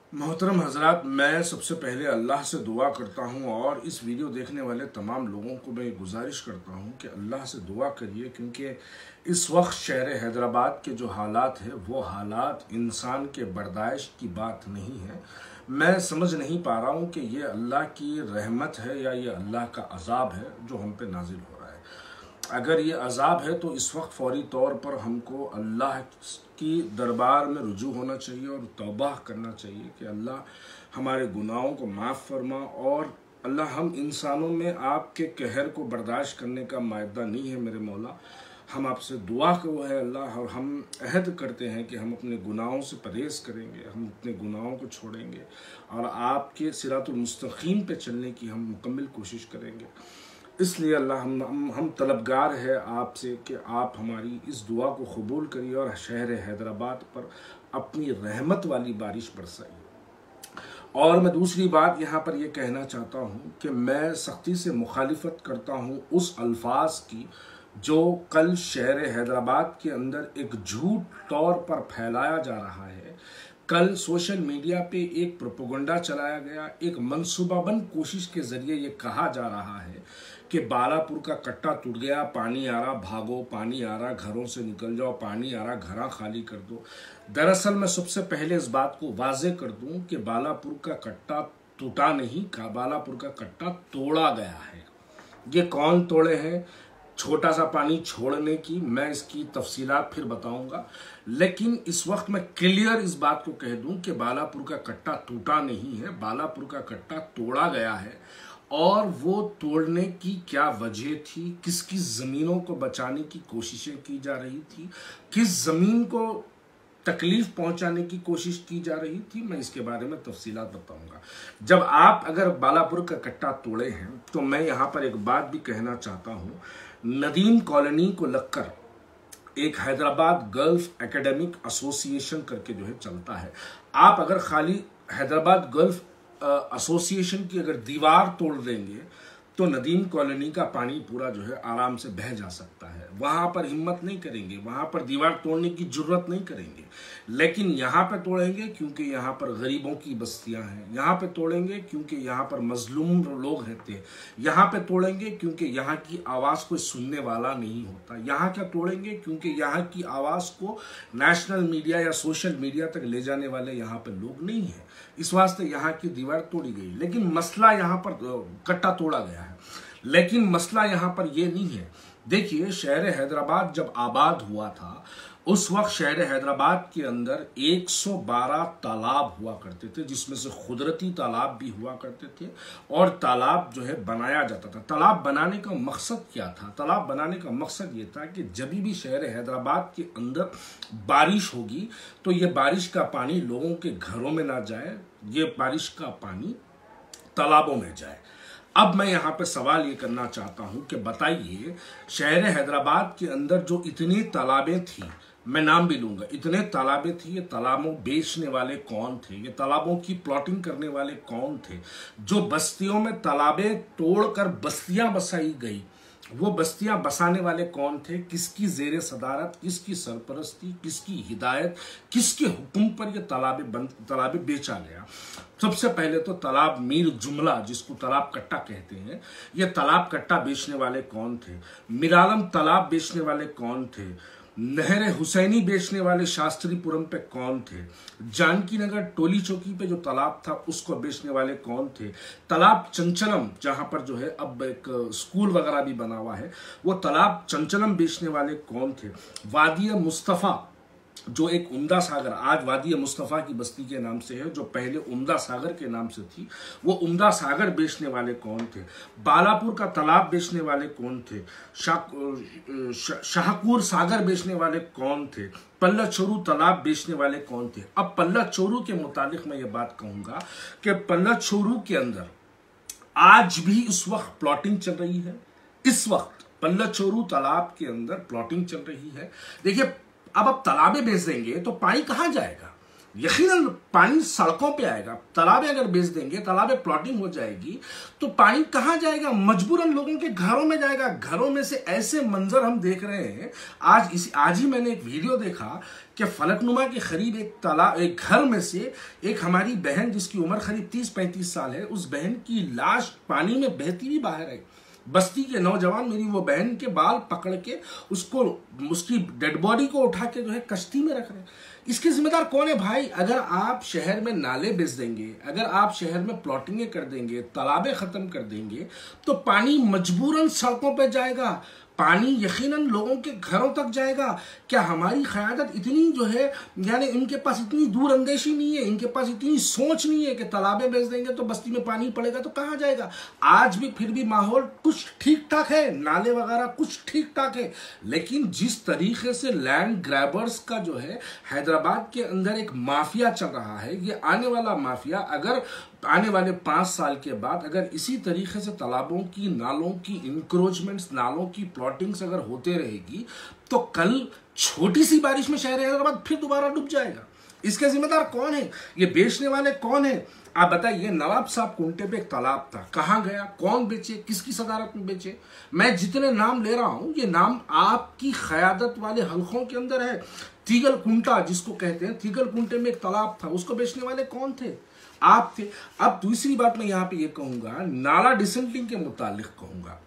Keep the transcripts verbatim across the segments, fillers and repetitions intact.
मोहतरम हजरात, मैं सबसे पहले अल्लाह से दुआ करता हूँ और इस वीडियो देखने वाले तमाम लोगों को मैं गुजारिश करता हूँ कि अल्लाह से दुआ करिए, क्योंकि इस वक्त शहर हैदराबाद के जो हालात है वो हालात इंसान के बर्दाश्त की बात नहीं है। मैं समझ नहीं पा रहा हूँ कि ये अल्लाह की रहमत है या ये अल्लाह का अजाब है जो हम पे नाजिल हो रहा है। अगर ये अजाब है तो इस वक्त फौरी तौर पर हमको अल्लाह की दरबार में रुजू होना चाहिए और तौबा करना चाहिए कि अल्लाह हमारे गुनाहों को माफ़ फरमा। और अल्लाह, हम इंसानों में आपके कहर को बर्दाश्त करने का मायदा नहीं है मेरे मौला। हम आपसे दुआ को है अल्लाह, और हम अहद करते हैं कि हम अपने गुनाहों से परहेज़ करेंगे, हम अपने गुनाहों को छोड़ेंगे और आपके सिरातुल मुस्तकीम पे चलने की हम मुकम्मल कोशिश करेंगे। इसलिए अल्लाह हम हम, हम तलबगार है आपसे कि आप हमारी इस दुआ को कबूल करिए और शहर हैदराबाद पर अपनी रहमत वाली बारिश बरसाइए। और मैं दूसरी बात यहाँ पर यह कहना चाहता हूँ कि मैं सख्ती से मुखालिफत करता हूँ उस अल्फाज की जो कल शहर हैदराबाद के अंदर एक झूठ तौर पर फैलाया जा रहा है। कल सोशल मीडिया पे एक प्रोपेगेंडा चलाया गया, एक मंसूबाबंद कोशिश के जरिए ये कहा जा रहा है कि बालापुर का कट्टा टूट गया, पानी आ रहा, भागो, पानी आ रहा, घरों से निकल जाओ, पानी आ रहा, घरा खाली कर दो। दरअसल मैं सबसे पहले इस बात को वाजे कर दूं कि बालापुर का कट्टा टूटा नहीं, का बालापुर का कट्टा तोड़ा गया है। ये कौन तोड़े हैं, छोटा सा पानी छोड़ने की मैं इसकी तफसीलात फिर बताऊंगा, लेकिन इस वक्त मैं क्लियर इस बात को कह दूं कि बालापुर का कट्टा टूटा नहीं है, बालापुर का कट्टा तोड़ा गया है। और वो तोड़ने की क्या वजह थी, किसकी ज़मीनों को बचाने की कोशिशें की जा रही थी, किस ज़मीन को तकलीफ पहुंचाने की कोशिश की जा रही थी, मैं इसके बारे में तफसीलात बताऊंगा। जब आप अगर बालापुर का कट्टा तोड़े हैं तो मैं यहाँ पर एक बात भी कहना चाहता हूँ। नदीम कॉलोनी को लगकर एक हैदराबाद गर्ल्फ एकेडमिक एसोसिएशन करके जो है चलता है। आप अगर खाली हैदराबाद गर्ल्फ एसोसिएशन की अगर दीवार तोड़ देंगे तो नदीम कॉलोनी का पानी पूरा जो है आराम से बह जा सकता है। वहां पर हिम्मत नहीं करेंगे, वहां पर दीवार तोड़ने की जरूरत नहीं करेंगे, लेकिन यहाँ पे तोड़ेंगे क्योंकि यहाँ पर गरीबों की बस्तियां हैं। यहाँ पे तोड़ेंगे क्योंकि यहाँ पर मजलूम लोग रहते हैं। यहाँ पे तोड़ेंगे क्योंकि यहाँ की आवाज़ कोई सुनने वाला नहीं होता। यहाँ क्या तोड़ेंगे क्योंकि यहाँ की आवाज़ को नेशनल मीडिया या सोशल मीडिया तक ले जाने वाले यहाँ पर लोग नहीं है। इस वास्ते यहाँ की दीवार तोड़ी गई, लेकिन मसला यहाँ पर कट्टा तोड़ा गया है। लेकिन मसला यहाँ पर यह नहीं है। देखिए, शहर हैदराबाद जब आबाद हुआ था उस वक्त शहर हैदराबाद के अंदर एक सौ बारह तालाब हुआ करते थे, जिसमें से कुदरती तालाब भी हुआ करते थे और तालाब जो है बनाया जाता था। तालाब बनाने का मकसद क्या था? तालाब बनाने का मकसद ये था कि जब भी शहर हैदराबाद के अंदर बारिश होगी तो ये बारिश का पानी लोगों के घरों में ना जाए, ये बारिश का पानी तालाबों में जाए। अब मैं यहाँ पे सवाल ये करना चाहता हूँ कि बताइए, शहर हैदराबाद के अंदर जो इतनी तालाबें थी, मैं नाम भी लूंगा, इतने तालाबें थी, ये तालाबों बेचने वाले कौन थे, ये तालाबों की प्लॉटिंग करने वाले कौन थे? जो बस्तियों में तालाबें तोड़कर बस्तियां बसाई गई, वो बस्तियां बसाने वाले कौन थे? किसकी जेर सदारत, किसकी सरपरस्ती, किसकी हिदायत, किसके हुक्म पर यह तालाबें बंद तालाबें बेचा गया? सबसे पहले तो तालाब मीर जुमला, जिसको तालाब कट्टा कहते हैं, ये तालाब कट्टा बेचने वाले कौन थे? मिरालम तालाब बेचने वाले कौन थे? नहर हुसैनी बेचने वाले शास्त्रीपुरम पे कौन थे? जानकी नगर टोली चौकी पे जो तालाब था उसको बेचने वाले कौन थे? तालाब चंचलम, जहां पर जो है अब एक स्कूल वगैरह भी बना हुआ है, वो तालाब चंचलम बेचने वाले कौन थे? वादिया मुस्तफ़ा, जो एक उम्दा सागर आज वादिया मुस्तफ़ा की बस्ती के नाम से है, जो पहले उम्दा सागर के नाम से थी, वो उम्दा सागर बेचने वाले कौन थे? बालापुर का तालाब बेचने वाले कौन थे? शा, शाहपुर सागर बेचने वाले कौन थे? पल्ला चोरू तालाब बेचने वाले कौन थे? अब पल्ला चोरू के मुताबिक मैं ये बात कहूंगा कि पल्ला चोरू के अंदर आज भी इस वक्त प्लॉटिंग चल रही है। इस वक्त पल्ला चोरू तालाब के अंदर प्लॉटिंग चल रही है। देखिए, अब अब तालाबें बेच देंगे तो पानी कहाँ जाएगा? यकीनन पानी सड़कों पे आएगा। तालाबें अगर बेच देंगे, तालाबें प्लॉटिंग हो जाएगी, तो पानी कहाँ जाएगा? मजबूरन लोगों के घरों में जाएगा। घरों में से ऐसे मंजर हम देख रहे हैं। आज इस आज ही मैंने एक वीडियो देखा कि फलकनुमा के करीब एक तालाब, एक घर में से एक हमारी बहन जिसकी उम्र करीब तीस पैंतीस साल है, उस बहन की लाश पानी में बहती हुई बाहर आई। बस्ती के नौजवान मेरी वो बहन के बाल पकड़ के उसको, उसकी डेड बॉडी को उठा के जो है कश्ती में रख रहे हैं। इसके जिम्मेदार कौन है भाई? अगर आप शहर में नाले बेच देंगे, अगर आप शहर में प्लॉटिंगें कर देंगे, तालाबें खत्म कर देंगे, तो पानी मजबूरन सड़कों पे जाएगा, पानी यकीनन लोगों के घरों तक जाएगा। क्या हमारी क़यादत इतनी जो है, यानी इनके पास इतनी दूर अंदेशी नहीं है, इनके पास इतनी सोच नहीं है कि तालाबें बेच देंगे तो बस्ती में पानी पड़ेगा तो कहाँ जाएगा? आज भी फिर भी माहौल कुछ ठीक ठाक है, नाले वगैरह कुछ ठीक ठाक है, लेकिन जिस तरीके से लैंड ग्रैबर्स का जो है हैदराबाद के अंदर एक माफिया चल रहा है, ये आने वाला माफिया अगर आने वाले पांच साल के बाद अगर इसी तरीके से तालाबों की, नालों की इंक्रोचमेंट्स, नालों की प्लॉटिंग्स अगर होते रहेगी, तो कल छोटी सी बारिश में शहर हैदराबाद फिर दोबारा डूब जाएगा। इसके जिम्मेदार कौन है? ये बेचने वाले कौन है? आप बताइए। नवाब साहब कुंटे पे एक तालाब था, कहाँ गया? कौन बेचे? किसकी सदारत में बेचे? मैं जितने नाम ले रहा हूं, ये नाम आपकी क़यादत वाले हलकों के अंदर है। थीगल कुंटा जिसको कहते हैं, थीगल कुंटे में एक तालाब था, उसको बेचने वाले कौन थे? आप थे। अब दूसरी बात मैं यहां पे ये कहूंगा, नाला डिसल्टिंग के मुतालिक कहूंगा,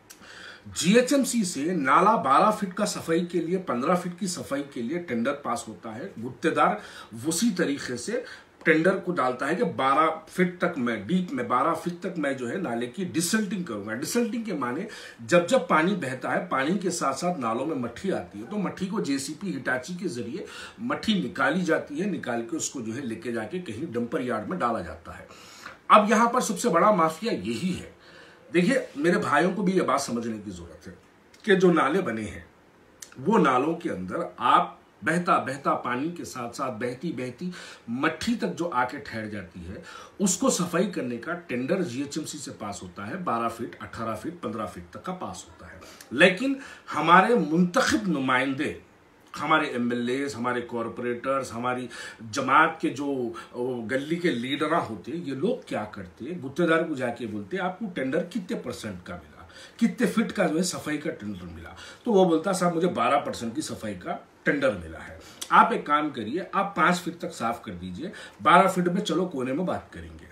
जीएचएमसी से नाला बारह फीट का सफाई के लिए, पंद्रह फीट की सफाई के लिए टेंडर पास होता है। गुत्तेदार उसी तरीके से टेंडर को डालता है कि बारह फीट तक मैं, डीप में बारह फीट तक मैं जो है नाले की डिसल्टिंग करूंगा। डिसल्टिंग के माने जब जब पानी बहता है, पानी के साथ साथ नालों में मट्टी आती है, तो मट्टी को जेसीपी हिटाची के जरिए मट्टी निकाली जाती है, निकाल के उसको जो है लेके जाके कहीं डंपर यार्ड में डाला जाता है। अब यहां पर सबसे बड़ा माफिया यही है। देखिए मेरे भाइयों को भी यह बात समझने की जरूरत है कि जो नाले बने हैं, वो नालों के अंदर आप बहता बहता पानी के साथ साथ बहती बहती मट्टी तक जो आके ठहर जाती है, उसको सफाई करने का टेंडर जीएचएमसी से पास होता है। बारह फीट, अठारह फीट, पंद्रह फीट तक का पास होता है। लेकिन हमारे मुंतखब नुमाइंदे, हमारे एमएलए, हमारे कॉरपोरेटर्स, हमारी जमात के जो गली के लीडर होते, ये लोग क्या करते? गुत्तेदार को जाके बोलते आपको टेंडर कितने परसेंट का मिला, कितने फीट का जो है सफाई का टेंडर मिला? तो वो बोलता साहब मुझे बारह परसेंट की सफाई का टेंडर मिला है। आप एक काम करिए, आप पांच फीट तक साफ कर दीजिए, बारह फीट में चलो कोने में बात करेंगे।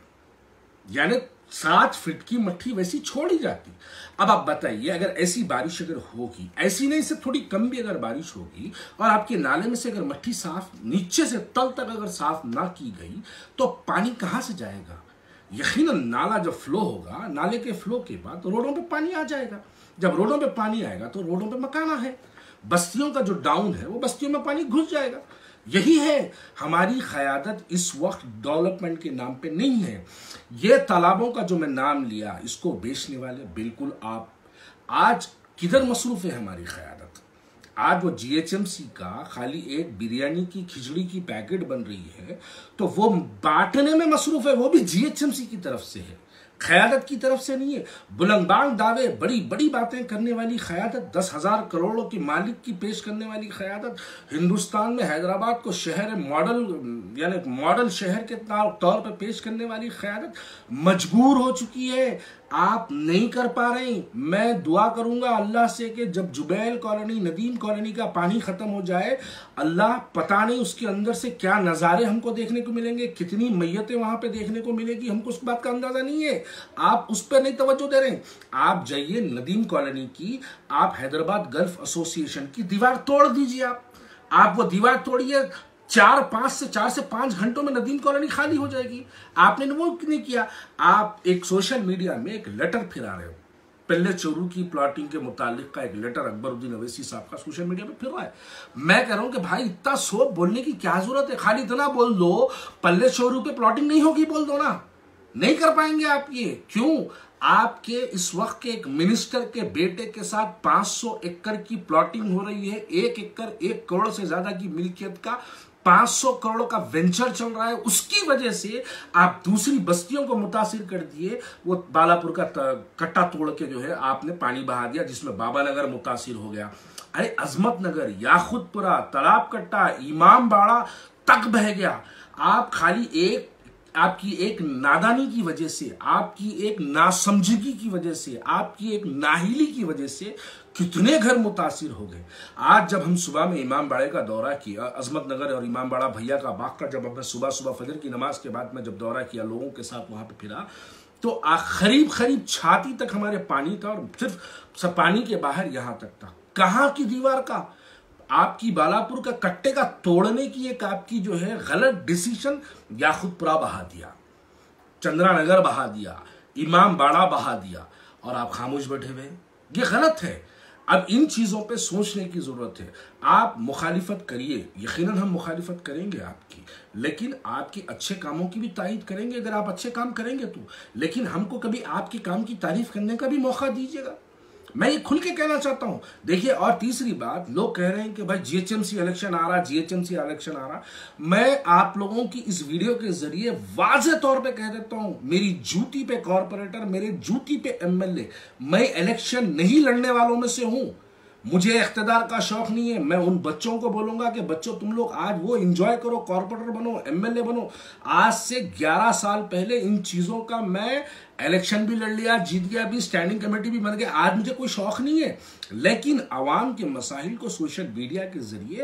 यानी सात फीट की मट्टी वैसी छोड़ ही जाती। अब आप बताइए, अगर ऐसी बारिश अगर होगी, ऐसी नहीं से थोड़ी कम भी अगर बारिश होगी, और आपके नाले में से अगर मट्टी साफ नीचे से तल तक अगर साफ ना की गई, तो पानी कहां से जाएगा? यकीनन नाला जब फ्लो होगा, नाले के फ्लो के बाद रोडों पे पानी आ जाएगा। जब रोडों पे पानी आएगा तो रोडों पे मकाना है, बस्तियों का जो डाउन है वो बस्तियों में पानी घुस जाएगा। यही है हमारी क़यादत इस वक्त डेवलपमेंट के नाम पे नहीं है। ये तालाबों का जो मैं नाम लिया, इसको बेचने वाले बिल्कुल आप आज किधर मसरूफ है हमारी क़यादत? आज वो जीएचएमसी का खाली एक बिरयानी की खिचड़ी की पैकेट बन रही है तो वो बांटने में मसरूफ है, वो भी जीएचएमसी की तरफ से है, क़यादत की तरफ से नहीं है। बुलंदबांग दावे, बड़ी बड़ी बातें करने वाली क़यादत, दस हजार करोड़ों की मालिक की पेश करने वाली क़यादत, हिंदुस्तान में हैदराबाद को शहर मॉडल, यानी मॉडल शहर के तौर पर पेश करने वाली क़यादत मजबूर हो चुकी है। आप नहीं कर पा रहे। मैं दुआ करूंगा अल्लाह से कि जब जुबैल कॉलोनी, नदीम कॉलोनी का पानी खत्म हो जाए, अल्लाह पता नहीं उसके अंदर से क्या नज़ारे हमको देखने को मिलेंगे, कितनी मैयतें वहां पे देखने को मिलेगी, हमको उस बात का अंदाजा नहीं है। आप उस पर नहीं तवज्जो दे रहे। आप जाइए नदीम कॉलोनी की, आप हैदराबाद गल्फ एसोसिएशन की दीवार तोड़ दीजिए। आप आप वो दीवार तोड़िए, चार पांच से चार से पांच घंटों में नदीम कॉलोनी खाली हो जाएगी। आपने वो नहीं किया। आप एक सोशल मीडिया में एक लेटर फिरा रहे हो, पल्ले चोरू की प्लॉटिंग के मुतालिक का एक लेटर अकबरुद्दीन अवैसी साहब का सोशल मीडिया पे फिर रहा है। मैं कह रहा हूं कि भाई इतना सोच बोलने की क्या जरूरत है? खाली इतना बोल दो पल्ले चोरू पे प्लॉटिंग नहीं होगी, बोल दो ना। नहीं कर पाएंगे आप ये। क्यों? आपके इस वक्त के एक मिनिस्टर के बेटे के साथ पांच सौ एकड़ की प्लॉटिंग हो रही है, एक एकड़ एक करोड़ से ज्यादा की मिल्कियत का पांच सौ करोड़ का वेंचर चल रहा है। उसकी वजह से आप दूसरी बस्तियों को मुतासिर कर दिए। वो बालापुर का कट्टा तोड़ के जो है आपने पानी बहा दिया, जिसमें बाबा नगर मुतासिर हो गया। अरे अजमत नगर, याखुदपुरा, तालाब कट्टा, इमाम बाड़ा तक बह गया। आप खाली एक आपकी एक नादानी की वजह से, आपकी एक नासमझगी की वजह से, आपकी एक नाहिली की वजह से कितने घर मुतासिर हो गए। आज जब हम सुबह में इमाम बाड़े का दौरा किया, अजमत नगर और इमाम बाड़ा भैया का बाग का जब हमने सुबह सुबह फजर की नमाज के बाद में जब दौरा किया, लोगों के साथ वहां पे फिरा, तो करीब करीब छाती तक हमारे पानी था और सिर्फ सब पानी के बाहर यहां तक था। कहां की दीवार का, आपकी बालापुर का कट्टे का तोड़ने की एक आपकी जो है गलत डिसीजन, याखुदपुरा बहा दिया, चंद्रा नगर बहा दिया, इमाम बाड़ा बहा दिया और आप खामोश बैठे हुए। ये गलत है। अब इन चीजों पे सोचने की जरूरत है। आप मुखालिफत करिए, यकीनन हम मुखालिफत करेंगे आपकी, लेकिन आपके अच्छे कामों की भी तारीफ करेंगे अगर आप अच्छे काम करेंगे तो, लेकिन हमको कभी आपके काम की तारीफ करने का भी मौका दीजिएगा। मैं ये खुल के कहना चाहता हूं। देखिए, और तीसरी बात, लोग कह रहे हैं कि भाई जीएचएमसी इलेक्शन आ रहा, जीएचएमसी इलेक्शन आ रहा। मैं आप लोगों की इस वीडियो के जरिए वाज़ेह तौर पे कह देता हूं, मेरी जूती पे कॉर्पोरेटर, मेरे जूती पे एमएलए, मैं इलेक्शन नहीं लड़ने वालों में से हूं। मुझे इख्तिदार का शौक नहीं है। मैं उन बच्चों को बोलूंगा कि बच्चों तुम लोग आज वो एंजॉय करो, कॉर्पोरेटर बनो, एमएलए बनो। आज से ग्यारह साल पहले इन चीजों का मैं इलेक्शन भी लड़ लिया, जीत गया भी, स्टैंडिंग कमेटी भी बन गया। आज मुझे कोई शौक नहीं है, लेकिन आवाम के मसाइल को सोशल मीडिया के जरिए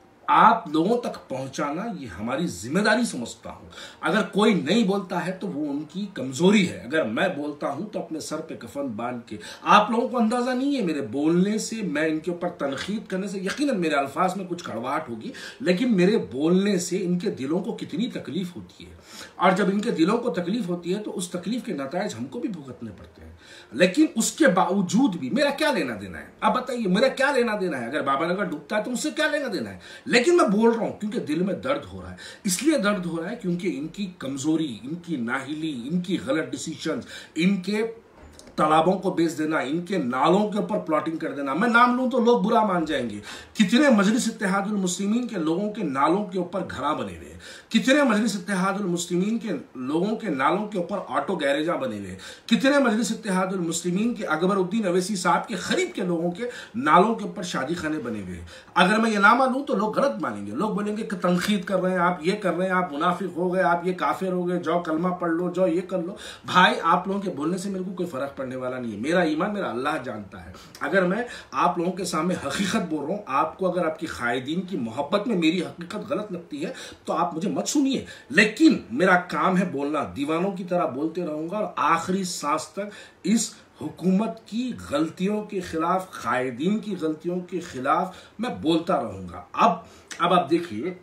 आप लोगों तक पहुंचाना ये हमारी जिम्मेदारी समझता हूं। अगर कोई नहीं बोलता है तो वो उनकी कमजोरी है, अगर मैं बोलता हूं तो अपने सर पे कफन बांध के। आप लोगों को अंदाजा नहीं है मेरे बोलने से, मैं इनके ऊपर तनकीद करने से, यकीनन मेरे अल्फाज में कुछ कड़वाहट होगी, लेकिन मेरे बोलने से इनके दिलों को कितनी तकलीफ होती है। और जब इनके दिलों को तकलीफ होती है तो उस तकलीफ के नतायज हमको भी भुगतने पड़ते हैं। लेकिन उसके बावजूद भी मेरा क्या लेना देना है? आप बताइए, मेरा क्या लेना देना है? अगर बाबा नगर डूबता है तो मुझसे क्या लेना देना है? लेकिन मैं बोल रहा हूं क्योंकि दिल में दर्द हो रहा है। इसलिए दर्द हो रहा है क्योंकि इनकी कमजोरी, इनकी नाहिली, इनकी गलत डिसीजंस, इनके तालाबों को बेच देना, इनके नालों के ऊपर प्लॉटिंग कर देना। मैं नाम लूं तो लोग बुरा मान जाएंगे। कितने मजलिस इत्तेहादुल मुस्लिमीन के लोगों के नालों के ऊपर घरा बने हुए, कितने मजलिस इत्तेहादुल मुस्लिमीन के लोगों के नालों के ऊपर ऑटो गैरेजा बने हुए, कितने मजलिस इत्तेहादुल मुस्लिमीन के अकबरुद्दीन अवैसी साहब के खरीब के लोगों के नालों के ऊपर शादी खाने बने हुए। अगर मैं ये नाम लूं तो लोग गलत मानेंगे, लोग बोलेंगे कि तनकीद कर रहे हैं आप, ये कर रहे हैं आप, मुनाफिक हो गए आप, ये काफिर हो गए, जाओ कलमा पढ़ लो, जाओ ये कर लो। भाई, आप लोगों के बोलने से मेरे को कोई फर्क पड़ने वाला नहीं है। मेरा ईमान मेरा अल्लाह जानता है। अगर मैं आप लोगों के सामने हकीकत बोल रहा हूं, आपको अगर आपकी कायदीन की मोहब्बत में मेरी हकीकत गलत लगती है तो आप मुझे मत सुनिए, लेकिन मेरा काम है बोलना। दीवानों की तरह बोलते रहूंगा और आखिरी सांस तक इस हुकूमत की गलतियों के खिलाफ, कायदीन की गलतियों के खिलाफ मैं बोलता रहूंगा। अब अब आप देखिए,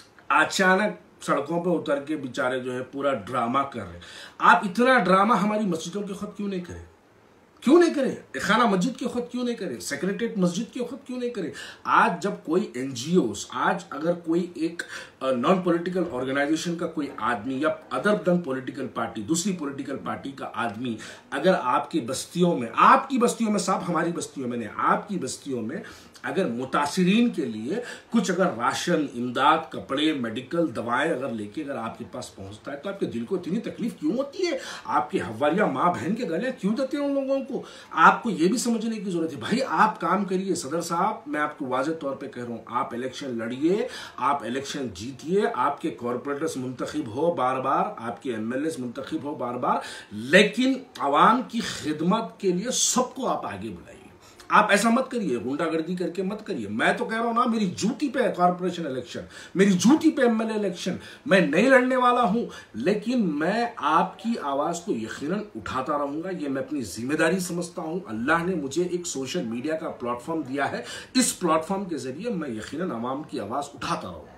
अचानक सड़कों पे उतर के बेचारे जो है पूरा ड्रामा कर रहे। आप इतना ड्रामा हमारी मस्जिदों के खुद क्यों नहीं करें? क्यों नहीं करे? खाना मस्जिद के खुद क्यों नहीं करे? सेक्रेटरीट मस्जिद के खुद क्यों नहीं करे? आज जब कोई एनजीओस, आज अगर कोई एक नॉन पॉलिटिकल ऑर्गेनाइजेशन का कोई आदमी या अदर देन पॉलिटिकल पार्टी, दूसरी पॉलिटिकल पार्टी का आदमी अगर आपकी बस्तियों में, आपकी बस्तियों में, साहब हमारी बस्तियों में नहीं, आपकी बस्तियों में अगर मुतासिरीन के लिए कुछ अगर राशन, इमदाद, कपड़े, मेडिकल, दवाएं अगर लेके अगर आपके पास पहुंचता है तो आपके दिल को इतनी तकलीफ क्यों होती है? आपकी हवारिया माँ बहन के गले क्यों देते हैं उन लोगों को? आपको यह भी समझने की जरूरत है। भाई, आप काम करिए। सदर साहब, मैं आपको वाज़ेह तौर पे कह रहा हूं, आप इलेक्शन लड़िए, आप इलेक्शन जीतिए, आपके कॉर्पोरेटर्स मुंतखब हो बार बार, आपके एमएलए मुंतखब हो बार बार, लेकिन आवाम की खिदमत के लिए सबको आप आगे बुलाइए। आप ऐसा मत करिए, गुंडागर्दी करके मत करिए। मैं तो कह रहा हूं ना, मेरी जूती पे है कॉर्पोरेशन इलेक्शन, मेरी जूती पे एमएलए इलेक्शन। मैं नहीं लड़ने वाला हूं, लेकिन मैं आपकी आवाज को यकीनन उठाता रहूंगा। ये मैं अपनी जिम्मेदारी समझता हूं। अल्लाह ने मुझे एक सोशल मीडिया का प्लेटफॉर्म दिया है, इस प्लेटफॉर्म के जरिए मैं यकीनन आवाम की आवाज उठाता रहूंगा।